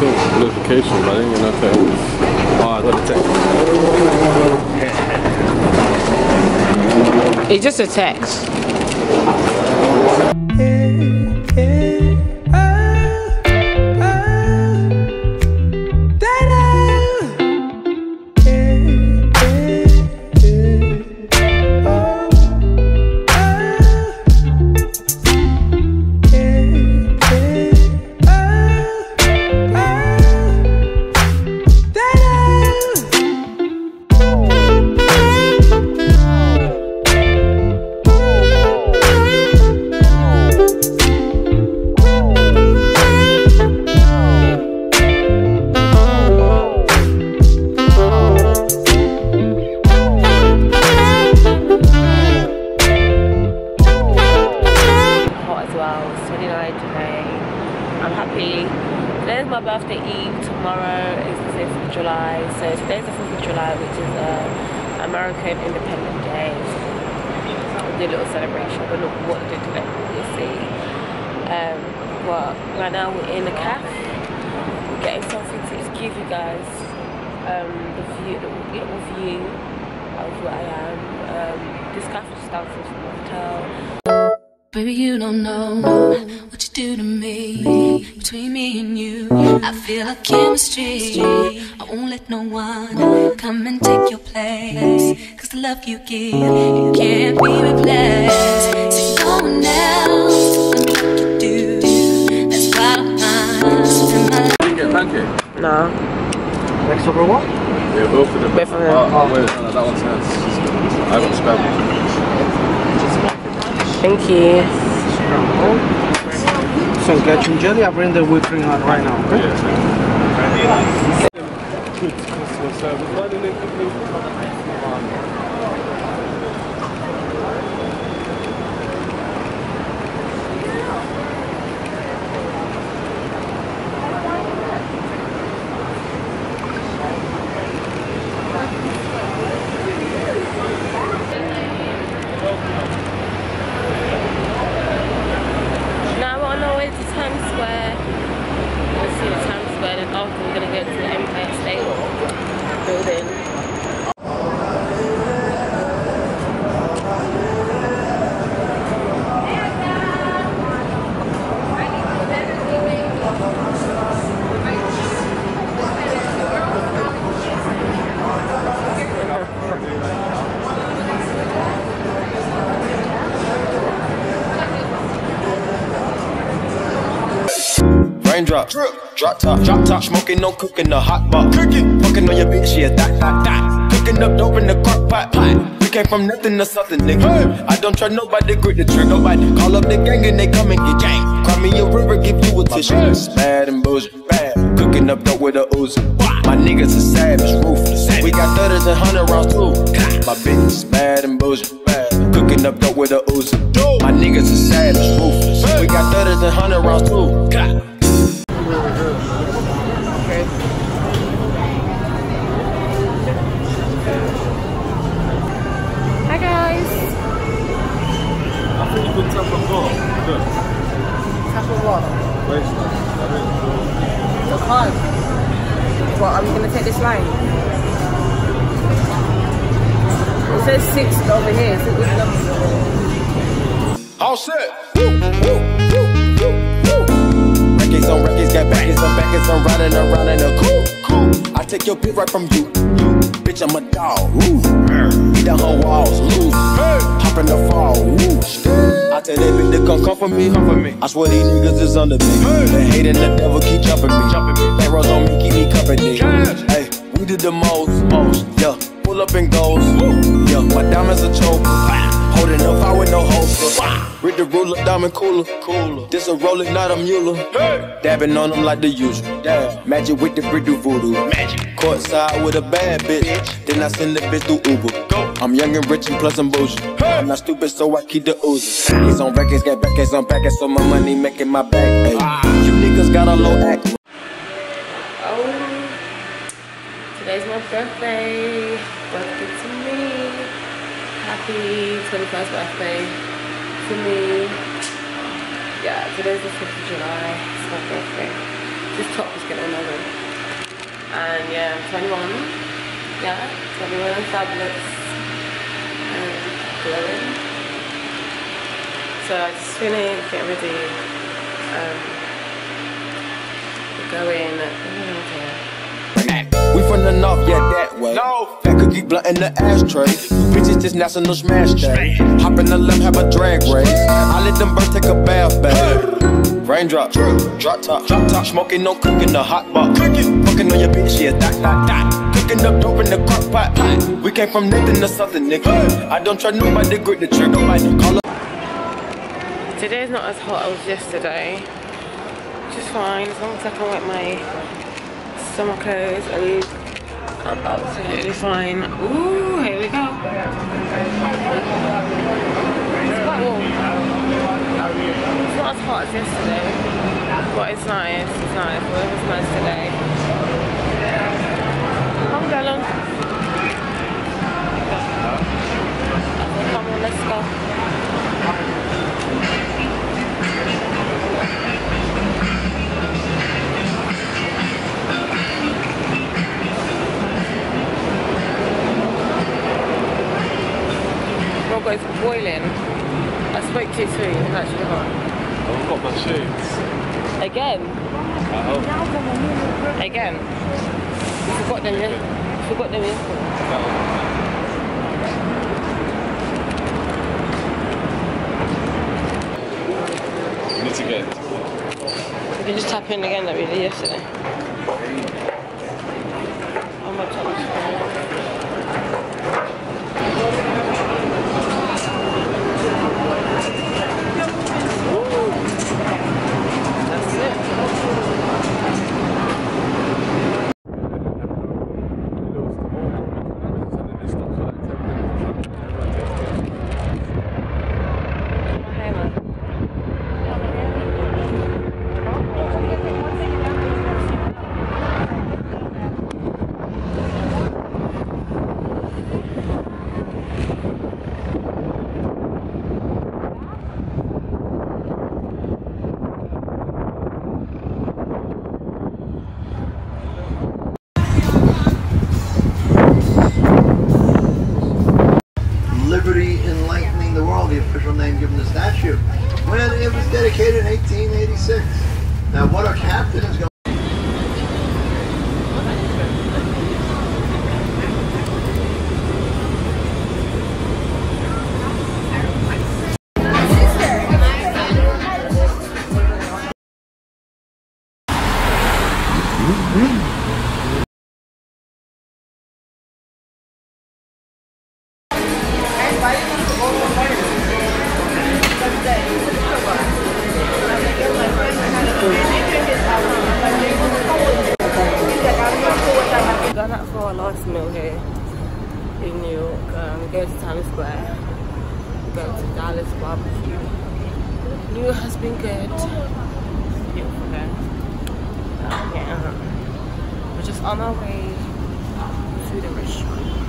think notification, but I didn't get no text. Oh, I got a text. It's just a text. Today's my birthday eve, tomorrow is the 5th of July, so today's the 5th of July, which is American Independence Day. So we'll do a little celebration, but look what to do today, you'll see. But right now we're in the cafe, we're getting something to just give you guys the little view of where I am. This cafe is downstairs from the hotel. Baby, you don't know what you do to me. Between me and you, I feel like chemistry. I won't let no one come and take your place, 'cause the love you give, it can't be replaced. There's no one else can do like you do. That's why I'm in my life. You didn't get a pancake? No. Next over what? Yeah, both of them. Both of them. Oh, wait, no, that one's nice. I got scrambled. Thank you. So get some jelly. I bring the whipped cream out right now. Okay? Yeah. Good customer service. Why didn't they give me? Raindrop, drop top, smoking, no cooking, the hot pot, cooking, fucking on your bitch, yeah, that, cooking up dope in the crock pot, we came from nothing to something, nigga. Hey. I don't trust nobody, grip the trigger, nobody, call up the gang and they come and get gang, cry me a river, give you a tissue, bad and bullshit, bad, cooking up dope with a Uzi, my niggas are savage, ruthless, we got 30s and 100 rounds too, my bitch is bad and bullshit, bad, cooking up dope with a Uzi, my niggas are savage, ruthless, we got 30s and 100 rounds too. Hi guys. I think you could tap on board. Good. Tap on what? Waste. The card. What, are we going to take this line? It says 6 over here. So which number? All set. Records on records, got backers on backers, I'm riding around in a cool. I take your bitch right from you. Bitch, I'm a dog. Beat down her walls. Hop in the fall. I tell that bitch to come for me. I swear these niggas is under me. The hate and the devil keep jumping me. Back rows on me, keep me company. Hey, we did the most. Yeah, pull up and goes. Yeah, my diamonds are choke. Holding up, I with no holster. With the ruler, diamond cooler. This a roller, not a mule. Dabbing on them like the usual. Magic with the brick do voodoo. Courtside with a bad bitch. Then I send the bitch through Uber. I'm young and rich and plus I'm bougie. I'm not stupid, so I keep the Uzi. He's on records, got backers on backers, so my money making my back. Ay. You niggas got a low act. Oh, today's my birthday. Birthday to me. Happy 21st birthday to me. Yeah, today's the 5th of July. It's my birthday. So This top is getting another. And yeah, 21. Yeah, 21 tablets. And glowing. So I just finished, get ready. Go in. We from the north, yeah, that way. No. Fat cookie blunt in the ashtray. You bitches just national smash day. Hop in the limb, have a drag race. I let them birds take a bath, baby. Raindrop, drop top, smoking, no cooking, the hot pot. Fucking on your bitch, yeah, that. Cooking up dope in the crock pot. We came from nothing to something, nigga. I don't try nobody, grip the trigger. Call up. Today's not as hot as yesterday, which is fine as long as I can wear my summer clothes. I'm absolutely fine. Ooh, here we go. It's quite warm. It's not as hot as yesterday, but it's nice. It's nice. The weather's nice today. Come on, come on, let's go. It's boiling. I spoke too soon. It's actually hot. I've got my shoes. Again? Again? You forgot them yesterday. You need to get. You can just tap in again like we did yesterday. How much on this phone? Enlightening the World, the official name given the statue, when it was dedicated in 1886. Now, what our captain is going Gone out for our last meal here in New York. We go to Times Square. We go to Dallas barbecue. New York has been good. Beautiful here. Yeah. We're just on our way to the restaurant.